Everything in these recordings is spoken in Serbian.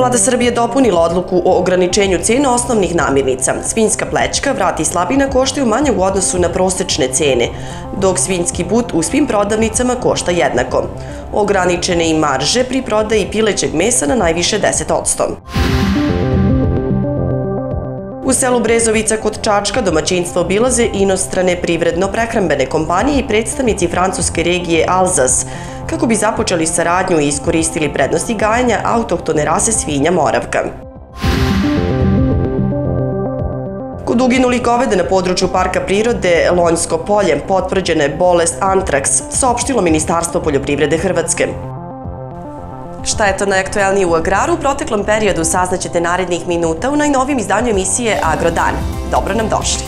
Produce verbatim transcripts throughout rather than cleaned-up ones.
Vlada Srbije dopunila odluku o ograničenju cena osnovnih namirnica. Svinjska plećka, vrat i slabina koštaju manje u odnosu na prosečne cene, dok svinjski but u svim prodavnicama košta jednako. Ograničene i marže pri prodaji pilećeg mesa na najviše deset posto. U selu Brezovica kod Čačka domaćinstvo obilaze inostrane privredno-prehrambene kompanije i predstavnici francuske regije Alzas, kako bi započeli saradnju i iskoristili prednosti gajenja autohtone rase svinja Moravka. Kod uginulih goveda na području Parka prirode Lonjsko polje potvrđena je bolest antraks, saopštilo Ministarstvo poljoprivrede Hrvatske. Šta je to najaktuelnije u agraru? U proteklom periodu saznaćete narednih minuta u najnovijem izdanju emisije Agrodan. Dobro nam došli!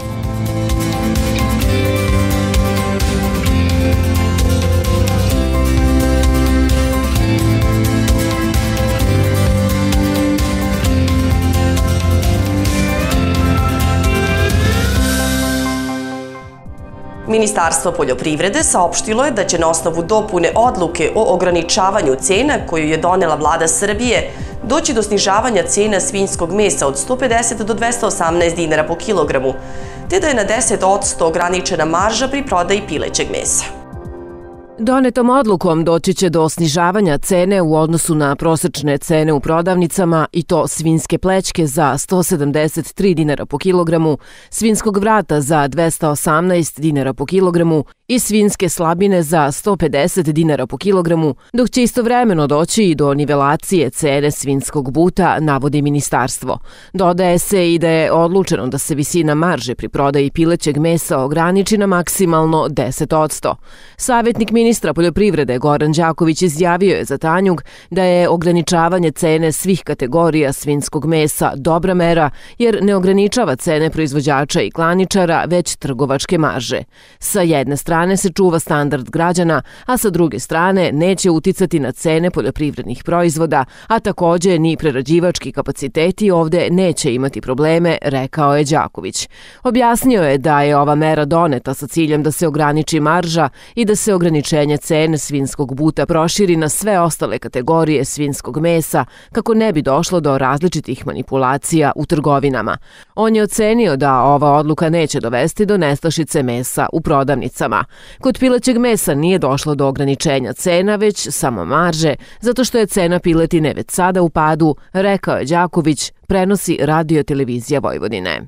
Ministarstvo poljoprivrede saopštilo je da će na osnovu dopune odluke o ograničavanju cena koju je donela Vlada Srbije doći do snižavanja cena svinjskog mesa od sto pedeset do dvesta osamnaest dinara po kilogramu, te da je na deset posto ograničena marža pri prodaji pilećeg mesa. Donetom odlukom doći će do snižavanja cene u odnosu na prosečne cene u prodavnicama i to svinjske plećke za sto sedamdeset tri dinara po kilogramu, svinjskog vrata za dvesta osamnaest dinara po kilogramu i svinjske slabine za sto pedeset dinara po kilogramu, dok će istovremeno doći i do nivelacije cene svinjskog buta, navodi ministarstvo. Dodaje se i da je odlučeno da se visina marže pri prodaji pilećeg mesa ograniči na maksimalno deset posto. Savjetnik ministra poljoprivrede Goran Đaković izjavio je za Tanjug da je ograničavanje cene svih kategorija svinjskog mesa dobra mera jer ne ograničava cene proizvođača i klaničara, već trgovačke marže. Sa jedne strane se čuva standard građana, a sa druge strane neće uticati na cene poljoprivrednih proizvoda, a takođe ni prerađivački kapaciteti ovde neće imati probleme, rekao je Đaković. Objasnio je da je ova mera doneta sa ciljem da se ograniči marža i da se ograničenje cene svinjskog buta proširi na sve ostale kategorije svinjskog mesa kako ne bi došlo do različitih manipulacija u trgovinama. On je ocenio da ova odluka neće dovesti do nestašice mesa u prodavnicama. Kod pilećeg mesa nije došlo do ograničenja cena, već samo marže, zato što je cena piletine već sada u padu, rekao je Đaković, prenosi Radio televizija Vojvodine.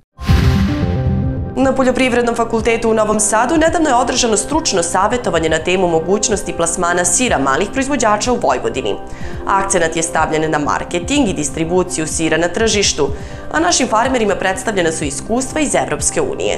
Na Poljoprivrednom fakultetu u Novom Sadu nedavno je održano stručno savjetovanje na temu mogućnosti plasmana sira malih proizvođača u Vojvodini. Akcenat je stavljen na marketing i distribuciju sira na tržištu, a našim farmerima predstavljena su iskustva iz Evropske unije.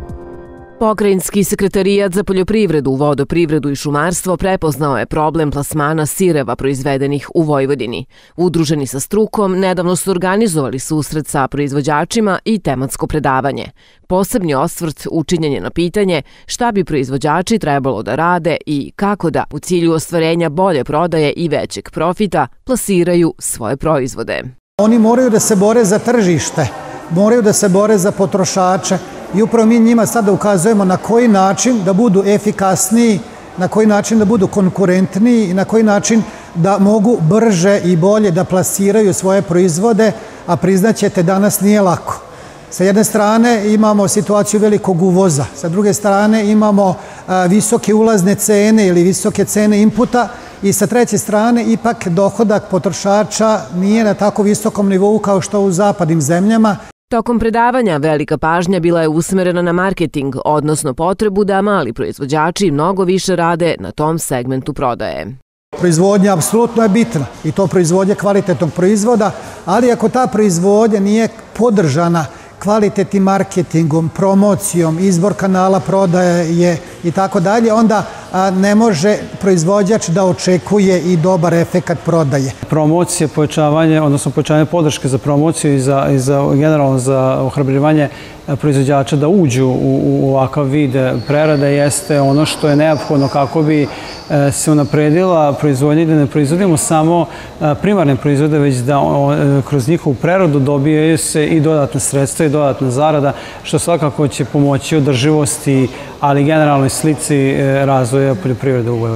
Pokrajinski sekretarijat za poljoprivredu, vodoprivredu i šumarstvo prepoznao je problem plasmana sireva proizvedenih u Vojvodini. Udruženi sa strukom nedavno su organizovali susret sa proizvođačima i tematsko predavanje. Posebni osvrt učinjen je na pitanje šta bi proizvođači trebalo da rade i kako da, u cilju ostvarenja bolje prodaje i većeg profita, plasiraju svoje proizvode. Oni moraju da se bore za tržište, moraju da se bore za potrošače. I upravo mi njima sada ukazujemo na koji način da budu efikasniji, na koji način da budu konkurentniji i na koji način da mogu brže i bolje da plasiraju svoje proizvode, a priznaćete danas nije lako. Sa jedne strane imamo situaciju velikog uvoza, sa druge strane imamo visoke ulazne cene ili visoke cene inputa i sa treće strane ipak dohodak potrošača nije na tako visokom nivou kao što u zapadnim zemljama. Tokom predavanja velika pažnja bila je usmerena na marketing, odnosno potrebu da mali proizvođači mnogo više rade na tom segmentu prodaje. Proizvodnja apsolutno je bitna i to proizvodnja kvalitetnog proizvoda, ali ako ta proizvodnja nije podržana kvalitetnim marketingom, promocijom, izbor kanala prodaje i tako dalje, onda ne može proizvođač da očekuje i dobar efekat prodaje. Promocija, pojačavanje, odnosno pojačavanje podrške za promociju i za generalno za ohrabrivanje proizvođača da uđu u ovakav vid prerade jeste ono što je neophodno kako bi se unapredila proizvodnja i da ne proizvodimo samo primarne proizvode, već da kroz njihovu preradu dobijaju se i dodatne sredstva i dodatna zarada, što svakako će pomoći održivosti, ali generalnoj slici razvoja poljoprivrede u Vojvodini.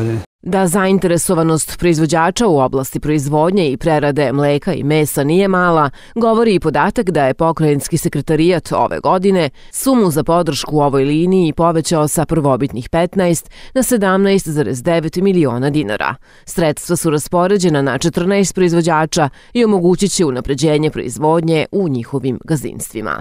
Da zainteresovanost proizvođača u oblasti proizvodnje i prerade mleka i mesa nije mala, govori i podatak da je pokrajinski sekretarijat ove godine sumu za podršku u ovoj liniji povećao sa prvobitnih petnaest na sedamnaest zarez devet miliona dinara. Sredstva su raspoređena na četrnaest proizvođača i omogućit će unapređenje proizvodnje u njihovim gazdinstvima.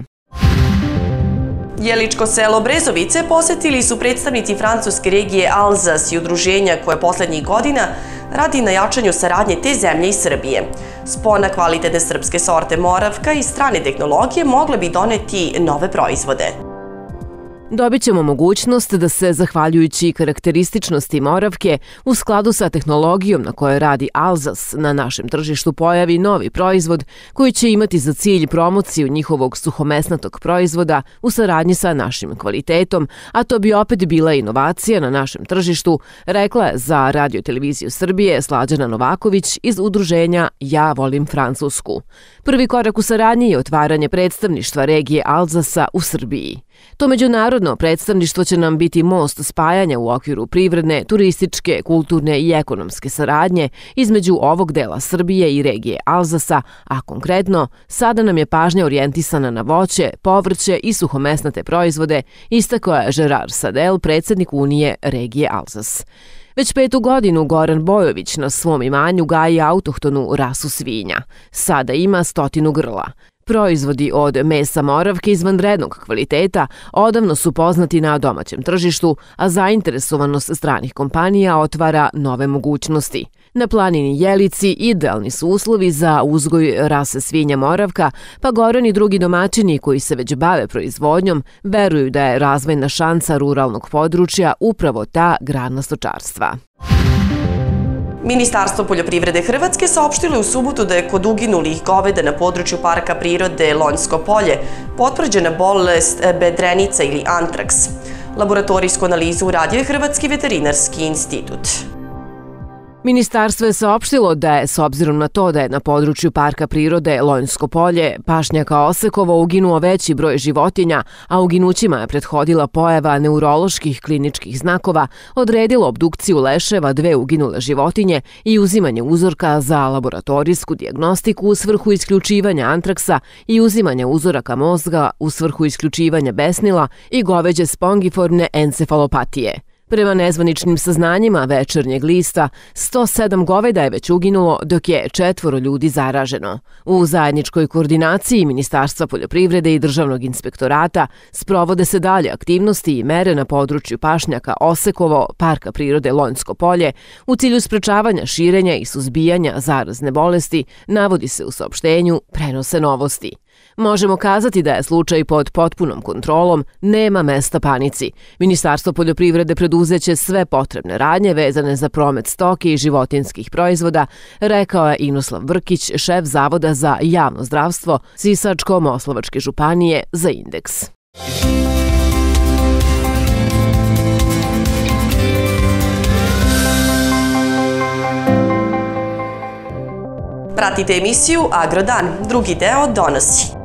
Jeličko selo Brezovice posetili su predstavnici francuske regije Alzas i udruženja koje poslednjih godina radi na jačanju saradnje te zemlje i Srbije. Spona kvalitetne srpske sorte moravka i strane tehnologije mogle bi doneti nove proizvode. Dobit ćemo mogućnost da se, zahvaljujući karakterističnosti moravke, u skladu sa tehnologijom na kojoj radi Alzas, na našem tržištu pojavi novi proizvod koji će imati za cilj promociju njihovog suhomesnatog proizvoda u saradnji sa našim kvalitetom, a to bi opet bila inovacija na našem tržištu, rekla je za Radio televiziju Srbije Slađana Novaković iz udruženja Ja volim Francusku. Prvi korak u saradnji je otvaranje predstavništva regije Alzasa u Srbiji. To međunarodno predstavništvo će nam biti most spajanja u okviru privredne, turističke, kulturne i ekonomske saradnje između ovog dela Srbije i regije Alzasa, a konkretno, sada nam je pažnja orijentisana na voće, povrće i suhomesnate proizvode, istakao je Gerard Sadel, predsednik Unije regije Alzas. Već petu godinu Goran Bojović na svom imanju gaji autohtonu rasu svinja. Sada ima stotinu grla. Proizvodi od mesa moravke izvanrednog kvaliteta odavno su poznati na domaćem tržištu, a zainteresovanost stranih kompanija otvara nove mogućnosti. Na planini Jelici idealni su uslovi za uzgoj rase svinja moravka, pa Goran i drugi domaćini koji se već bave proizvodnjom veruju da je razvojna šansa ruralnog područja upravo ta grana stočarstva. Ministarstvo poljoprivrede Hrvatske saopštilo je u subotu da je kod uginulih goveda na području Parka prirode Lonjsko polje potvrđena bolest bedrenica ili antraks. Laboratorijsku analizu uradio je Hrvatski veterinarski institut. Ministarstvo je saopštilo da je, s obzirom na to da je na području Parka prirode Lonjsko polje, pašnjaka Osekovo, uginuo veći broj životinja, a uginućima je prethodila pojava neuroloških kliničkih znakova, odredilo obdukciju leševa dve uginule životinje i uzimanje uzorka za laboratorijsku dijagnostiku u svrhu isključivanja antraksa i uzimanje uzoraka mozga u svrhu isključivanja besnila i goveđe spongiformne encefalopatije. Prema nezvaničnim saznanjima Večernjeg lista, sto sedam goveda je već uginulo, dok je četvoro ljudi zaraženo. U zajedničkoj koordinaciji Ministarstva poljoprivrede i Državnog inspektorata sprovode se dalje aktivnosti i mere na području pašnjaka Osekovo, Parka prirode Lonjsko polje, u cilju sprečavanja širenja i suzbijanja zarazne bolesti, navodi se u saopštenju Prenose novosti. Možemo kazati da je slučaj pod potpunom kontrolom, nema mesta panici. Ministarstvo poljoprivrede preduzeće sve potrebne radnje vezane za promet stoke i životinskih proizvoda, rekao je Inoslav Vrkić, šef Zavoda za javno zdravstvo Sisačko-Moslavačke županije za Indeks. Pratite emisiju Agrodan, drugi deo donosi.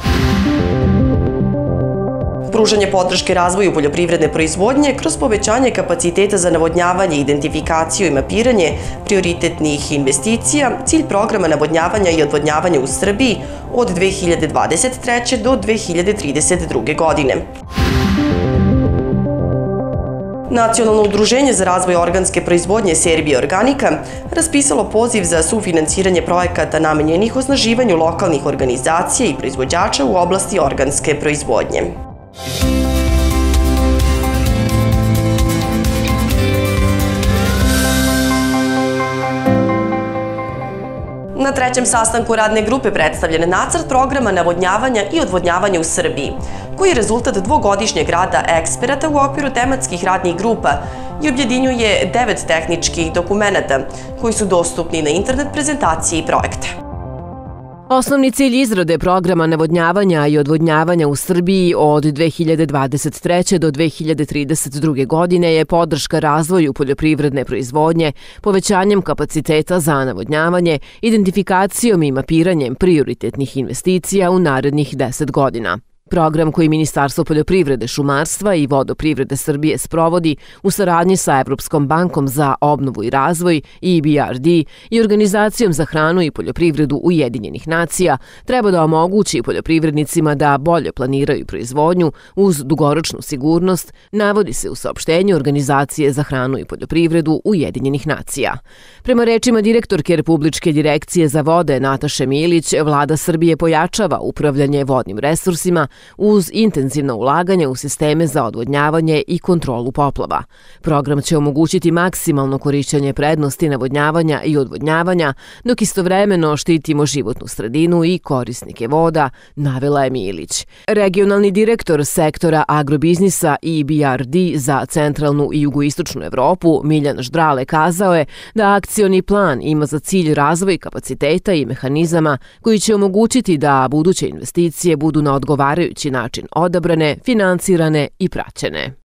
Pružanje podrške razvoju poljoprivredne proizvodnje kroz povećanje kapaciteta za navodnjavanje, identifikaciju i mapiranje prioritetnih investicija, cilj programa navodnjavanja i odvodnjavanja u Srbiji od dve hiljade dvadeset treće do dve hiljade trideset druge. godine. Nacionalno udruženje za razvoj organske proizvodnje Serbia Organika raspisalo poziv za sufinansiranje projekata namenjenih osnaživanju lokalnih organizacija i proizvođača u oblasti organske proizvodnje. Na trećem sastanku radne grupe predstavljen nacrt programa navodnjavanja i odvodnjavanja u Srbiji, koji je rezultat dvogodišnjeg rada eksperata u okviru tematskih radnih grupa i objedinjuje devet tehničkih dokumenata koji su dostupni na internet prezentaciji projekta. Osnovni cilj izrade programa navodnjavanja i odvodnjavanja u Srbiji od dve hiljade dvadeset treće do dve hiljade trideset druge. godine je podrška razvoju poljoprivredne proizvodnje, povećanjem kapaciteta za navodnjavanje, identifikacijom i mapiranjem prioritetnih investicija u narednih deset godina. Program koji Ministarstvo poljoprivrede, šumarstva i vodoprivrede Srbije sprovodi u saradnji sa Evropskom bankom za obnovu i razvoj E B R D i Organizacijom za hranu i poljoprivredu Ujedinjenih nacija treba da omogući poljoprivrednicima da bolje planiraju proizvodnju uz dugoročnu sigurnost, navodi se u saopštenju Organizacije za hranu i poljoprivredu Ujedinjenih nacija. Prema rečima direktorke Republičke direkcije za vode Nataše Milić, vlada Srbije pojačava upravljanje vodnim resursima uz intenzivno ulaganje u sisteme za odvodnjavanje i kontrolu poplava. Program će omogućiti maksimalno korišćenje prednosti navodnjavanja i odvodnjavanja, dok istovremeno štitimo životnu sredinu i korisnike voda, navela je Milić. Regionalni direktor sektora agrobiznisa E B R D za centralnu i jugoistočnu Evropu, Miljan Ždrale, kazao je da akcioni plan ima za cilj razvoj kapaciteta i mehanizama koji će omogućiti da buduće investicije budu na odgovarajući način odabrane, finansirane i praćene.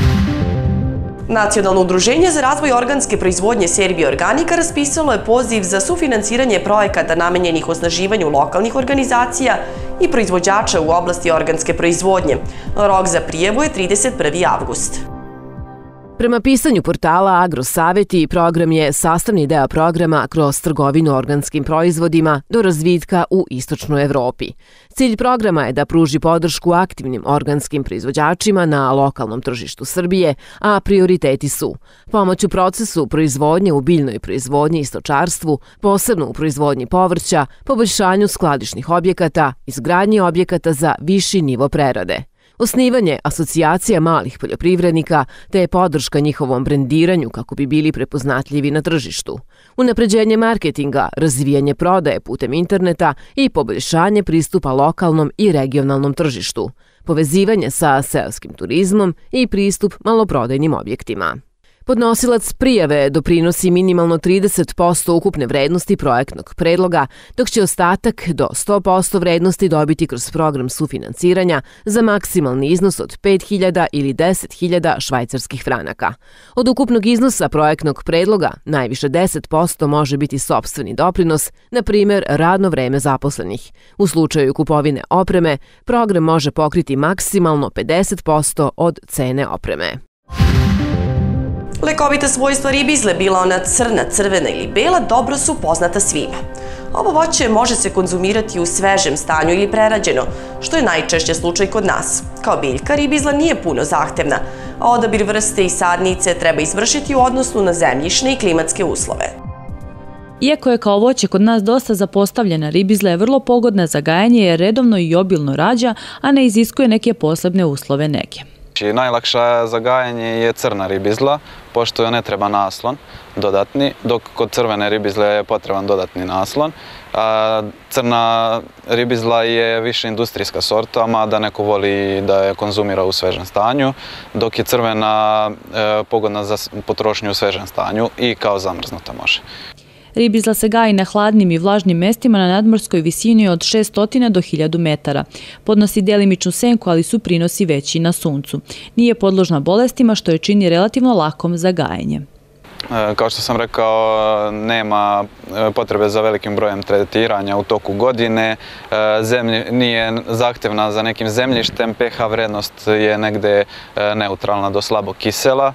Nacionalno udruženje za razvoj organske proizvodnje Serbia Organika raspisalo je poziv za sufinansiranje projekata namenjenih osnaživanju lokalnih organizacija i proizvođača u oblasti organske proizvodnje. Rok za prijavu je trideset prvi avgust. Prema pisanju portala Agrosaveti, program je sastavni deo programa kroz trgovinu organskim proizvodima do razvitka u istočnoj Evropi. Cilj programa je da pruži podršku aktivnim organskim proizvođačima na lokalnom tržištu Srbije, a prioriteti su pomoć u procesu proizvodnje u biljnoj proizvodnji i stočarstvu, posebno u proizvodnji povrća, poboljšanju skladišnih objekata, izgradnji objekata za viši nivo prerade, osnivanje asocijacija malih poljoprivrednika te podrška njihovom brendiranju kako bi bili prepoznatljivi na tržištu, unapređenje marketinga, razvijanje prodaje putem interneta i poboljšanje pristupa lokalnom i regionalnom tržištu, povezivanje sa seoskim turizmom i pristup maloprodajnim objektima. Podnosilac prijave doprinosi minimalno trideset posto ukupne vrednosti projektnog predloga, dok će ostatak do sto posto vrednosti dobiti kroz program sufinansiranja za maksimalni iznos od pet hiljada ili deset hiljada švajcarskih franaka. Od ukupnog iznosa projektnog predloga najviše deset posto može biti sopstveni doprinos, na primjer radno vreme zaposlenih. U slučaju kupovine opreme, program može pokriti maksimalno pedeset posto od cene opreme. Lekovita svojstva ribizle, bila ona crna, crvena ili bela, dobro su poznata svima. Ovo voće može se konzumirati u svežem stanju ili prerađeno, što je najčešće slučaj kod nas. Kao biljka, ribizla nije puno zahtevna, a odabir vrste i sadnice treba izvršiti u odnosu na zemljišne i klimatske uslove. Iako je kao voće kod nas dosta zapostavljena, ribizla je vrlo pogodna za gajanje jer redovno i obilno rađa, a ne iziskuje neke posebne uslove nege. Najlakša za gajanje je crna ribizla, pošto joj ne treba naslon dodatni, dok kod crvene ribizle je potreban dodatni naslon. Crna ribizla je više industrijska sorta, mada neko voli da je konzumira u svežem stanju, dok je crvena pogodna za potrošnju u svežem stanju i kao zamrznuta može. Ribizla se gaji na hladnim i vlažnim mestima na nadmorskoj visini od šessto do hiljadu metara. Podnosi delimičnu senku, ali su prinosi veći na suncu. Nije podložna bolestima, što je čini relativno lakom za gajenje. Kao što sam rekao, nema potrebe za velikim brojem tretiranja u toku godine. Nije zahtevna za nekim zemljištem, pH vrednost je negde neutralna do slabo kisela,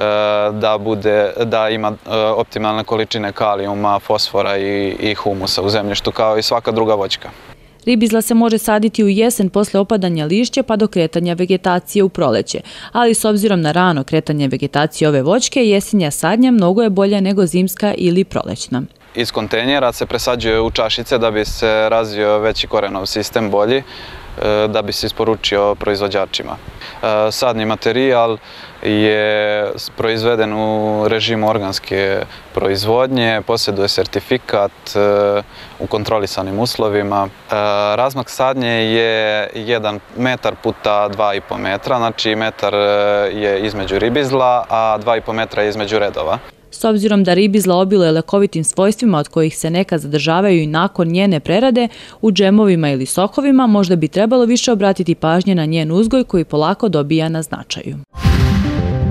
da ima optimalne količine kalijuma, fosfora i humusa u zemljištu, kao i svaka druga voćka. Ribizla se može saditi u jesen posle opadanja lišća pa do kretanja vegetacije u proleće, ali s obzirom na rano kretanje vegetacije ove voćke, jesenja sadnja mnogo je bolja nego zimska ili prolećna. Iz kontejnera se presađuje u čašice da bi se razvio veći korenov sistem bolji, da bi se isporučio proizvođačima. Sadni materijal je proizveden u režimu organske proizvodnje, posjeduje sertifikat u kontrolisanim uslovima. Razmak sadnje je jedan metar puta dva i po metra, znači metar je između ribizla, a dva i po metra je između redova. S obzirom da ribizla obiluje lekovitim svojstvima od kojih se neka zadržavaju i nakon njene prerade, u džemovima ili sokovima možda bi trebalo više obratiti pažnje na njen uzgoj koji polako dobija na značaju.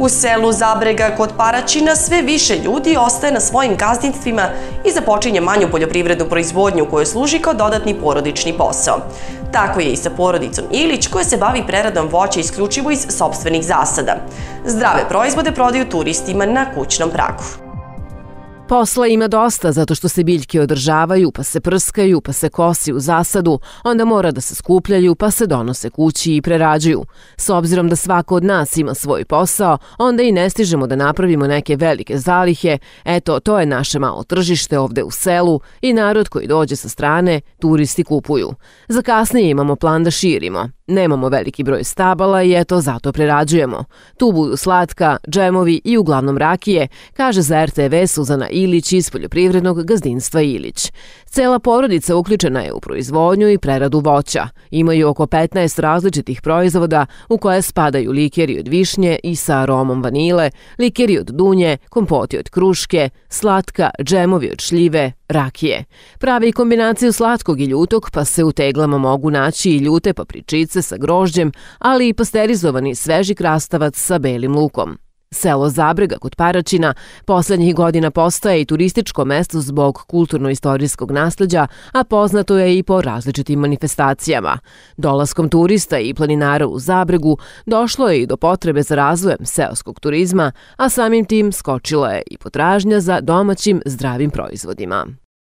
U selu Zabrega kod Paraćina sve više ljudi ostaje na svojim gazdinstvima i započinje manju poljoprivrednu proizvodnju koja služi kao dodatni porodični posao. Tako je i sa porodicom Ilić koja se bavi preradom voća isključivo iz sopstvenih zasada. Zdrave proizvode prodaju turistima na kućnom pragu. Posla ima dosta zato što se biljke održavaju, pa se prskaju, pa se kosi u zasadu, onda mora da se skupljaju, pa se donose kući i prerađuju. S obzirom da svako od nas ima svoj posao, onda i ne stižemo da napravimo neke velike zalihe. Eto, to je naše malo tržište ovde u selu i narod koji dođe sa strane, turisti kupuju. Za kasnije imamo plan da širimo. Nemamo veliki broj stabala i eto zato prerađujemo. Tu budu slatka, džemovi i uglavnom rakije, kaže za er te ve Suzana Ilić iz poljoprivrednog gazdinstva Ilić. Cela porodica uključena je u proizvodnju i preradu voća. Imaju oko petnaest različitih proizvoda u koje spadaju likeri od višnje i sa aromom vanile, likeri od dunje, kompoti od kruške, slatka, džemovi od šljive, rakije. Pravi i kombinaciju slatkog i ljutog, pa se u teglama mogu naći i ljute papričice sa grožđem, ali i pasterizovani sveži krastavac sa belim lukom. Selo Zabrega kod Paraćina poslednjih godina postaje i turističko mesto zbog kulturno-istorijskog nasleđa, a poznato je i po različitim manifestacijama. Dolaskom turista i planinara u Zabregu došlo je i do potrebe za razvojem seoskog turizma, a samim tim skočila je i potražnja za domaćim zdravim proizvodima.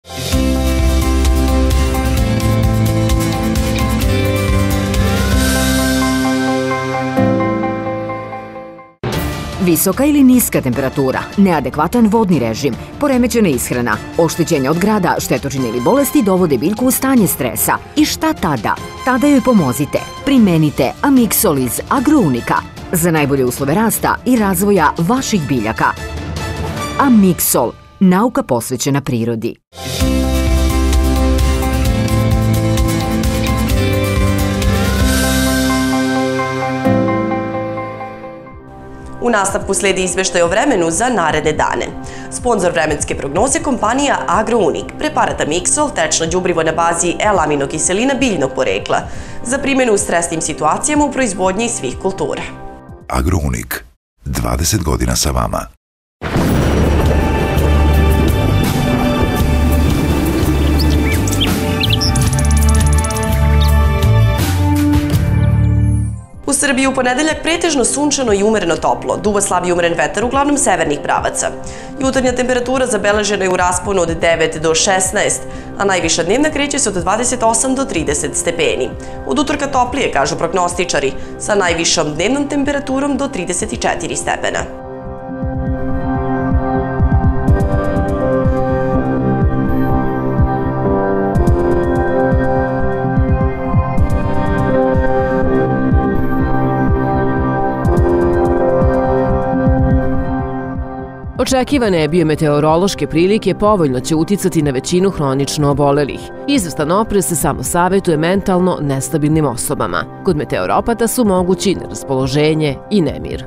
Visoka ili niska temperatura, neadekvatan vodni režim, poremećena ishrana, oštećenja od grada, štetočine ili bolesti dovode biljku u stanje stresa. I šta tada? Tada joj pomozite. Primenite Amixol iz Agrounika za najbolje uslove rasta i razvoja vaših biljaka. Amixol, nauka posvećena prirodi. U nastavku sledi izveštaj o vremenu za naredne dane. Sponzor vremenske prognoze kompanija Agrounik, preparat Amixol, tečno đubrivo na bazi L-aminokiselina biljnog porekla, za primjenu u stresnim situacijama u proizvodnji svih kultura. Agrounik, dvadeset godina sa vama. U Srbiji u ponedeljak pretežno sunčano i umereno toplo, duva slab i umeren vetar uglavnom severnih pravaca. Jutarnja temperatura zabeležena je u rasponu od devet do šesnaest, a najviša dnevna kreće se od dvadeset osam do trideset stepeni. Od utorka toplije, kažu prognostičari, sa najvišom dnevnom temperaturom do trideset četiri stepena. Očekivane biometeorološke prilike povoljno će uticati na većinu hronično obolelih. Izvestan oprez se samo savetuje mentalno nestabilnim osobama. Kod meteoropata su mogući neraspoloženje i nemir.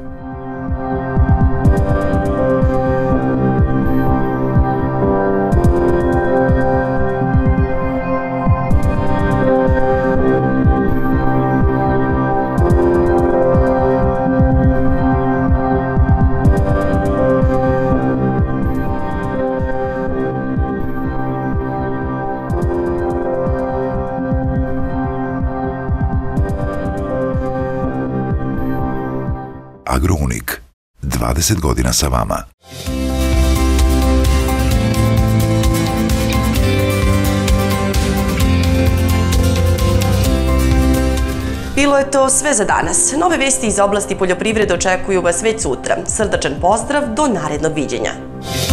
Agrounik, dvadeset godina sa vama. Bilo je to sve za danas. Nove vesti iz oblasti poljoprivrede očekuju vas već sutra. Srdačan pozdrav, do narednog viđenja.